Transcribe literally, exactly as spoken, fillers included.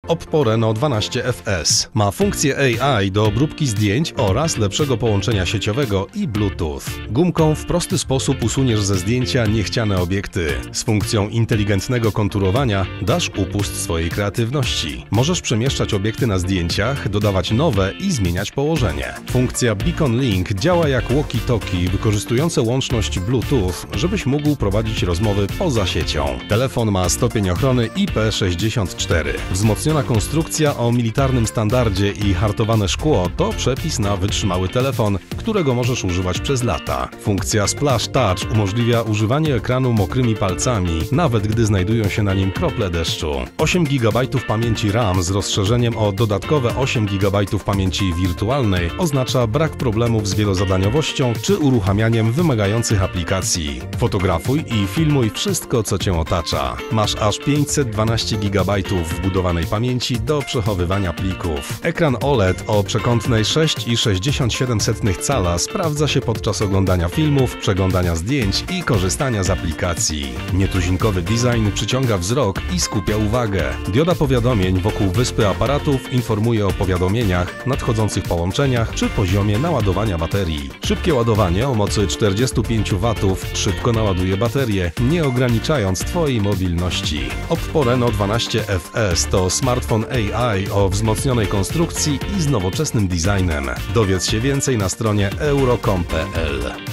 Oppo Reno dwanaście F S ma funkcję A I do obróbki zdjęć oraz lepszego połączenia sieciowego i Bluetooth. Gumką w prosty sposób usuniesz ze zdjęcia niechciane obiekty. Z funkcją inteligentnego konturowania dasz upust swojej kreatywności. Możesz przemieszczać obiekty na zdjęciach, dodawać nowe i zmieniać położenie. Funkcja Beacon Link działa jak walkie-talkie wykorzystujące łączność Bluetooth, żebyś mógł prowadzić rozmowy poza siecią. Telefon ma stopień ochrony I P sześćdziesiąt cztery. Wzmocniona konstrukcja o militarnym standardzie i hartowane szkło to przepis na wytrzymały telefon, którego możesz używać przez lata. Funkcja Splash Touch umożliwia używanie ekranu mokrymi palcami, nawet gdy znajdują się na nim krople deszczu. osiem gigabajtów pamięci RAM z rozszerzeniem o dodatkowe osiem gigabajtów pamięci wirtualnej oznacza brak problemów z wielozadaniowością czy uruchamianiem wymagających aplikacji. Fotografuj i filmuj wszystko, co Cię otacza. Masz aż pięćset dwanaście gigabajtów wbudowanej pamięci do przechowywania plików. Ekran O L E D o przekątnej sześć przecinek sześćdziesiąt siedem cala sprawdza się podczas oglądania filmów, przeglądania zdjęć i korzystania z aplikacji. Nietuzinkowy design przyciąga wzrok i skupia uwagę. Dioda powiadomień wokół wyspy aparatów informuje o powiadomieniach, nadchodzących połączeniach czy poziomie naładowania baterii. Szybkie ładowanie o mocy czterdziestu pięciu watów szybko naładuje baterię, nie ograniczając Twojej mobilności. Oppo Reno dwanaście F S to smartfon A I o wzmocnionej konstrukcji i z nowoczesnym designem. Dowiedz się więcej na stronie euro kropka com kropka p l.